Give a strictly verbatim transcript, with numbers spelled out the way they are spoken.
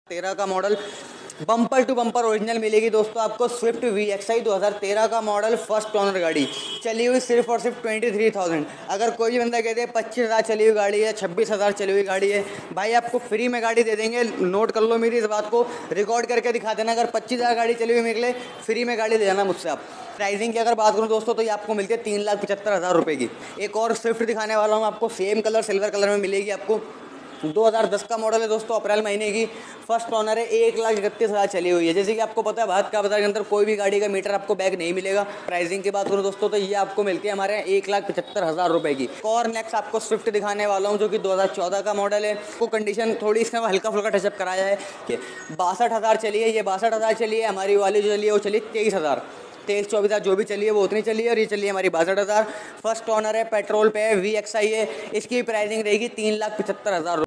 तेरह का model bumper to bumper original मिलेगी दोस्तों आपको स्विफ्ट वी एक्स आई दो हज़ार तेरह का मॉडल फर्स्ट ओनर गाड़ी चली हुई सिर्फ और सिर्फ ट्वेंटी थ्री थाउजेंड। अगर कोई भी बंदा कहते हैं पच्चीस हज़ार चली हुई गाड़ी है, छब्बीस हज़ार चली हुई गाड़ी है, भाई आपको फ्री में गाड़ी दे देंगे। नोट कर लो मेरी इस बात को, रिकॉर्ड करके दिखा देना। अगर पच्चीस हज़ार गाड़ी चली हुई मेरे लिए फ्री में गाड़ी ले जाना मुझसे आप। प्राइसिंग की अगर बात करूं दोस्तों तो ये आपको मिलती है तीन लाख पचहत्तर हज़ार रुपये की। एक और स्विफ्ट दिखाने वाला हूँ आपको, सेम कलर सिल्वर कलर में मिलेगी आपको। दो हज़ार दस का मॉडल है दोस्तों, अप्रैल महीने की, फर्स्ट ओनर है, एक लाख इकतीस हज़ार चली हुई है। जैसे कि आपको पता है भारत का बाजार के अंदर कोई भी गाड़ी का मीटर आपको बैक नहीं मिलेगा। प्राइसिंग की बात करूं दोस्तों तो ये आपको मिलती है हमारे एक लाख पचहत्तर हज़ार रुपये की। और नेक्स्ट आपको स्विफ्ट दिखाने वाला हूँ जो कि दो हज़ार चौदह का मॉडल है। को कंडीशन थोड़ी इसमें हल्का फुल्का टचअप कराया है कि बासठ हज़ार चली है, ये बासठ हज़ार चली है। हमारी वाली जो चली है वो चली तेईस हज़ार तेईस चौबीस हज़ार जो भी चली है वो उतनी चली है, और ये चली है हमारी बासठ हज़ार। फर्स्ट ओनर है, पेट्रोल पे है, वी एक्स आई है। इसकी प्राइसिंग रहेगी तीन लाख पचहत्तर हज़ार।